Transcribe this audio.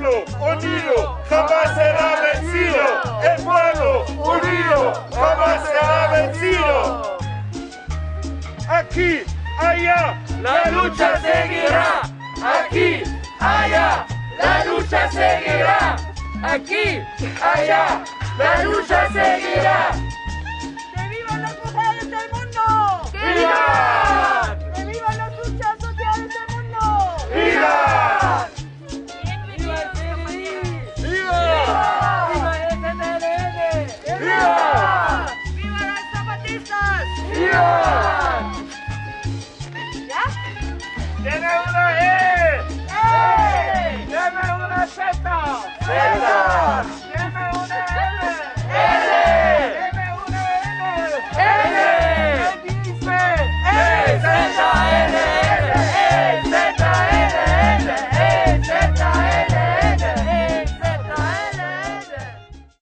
pueblo unido jamás será vencido. El pueblo unido jamás será vencido. Aquí, allá, la lucha seguirá. Aquí, allá, la lucha seguirá. Aquí, allá, la lucha seguirá. ¡Que vivan las mujeres del mundo! ¡Que vivan! ¡Que vivan las luchas sociales del mundo! ¡Viva! ¡Viva el PDI! ¡Viva! ¡Viva el FMLN! ¡Viva! ¡Viva las zapatistas! ¡Viva! ¿Ya? ¡Tiene una E! ¡Eh! ¡Tiene una Z! ¡Z!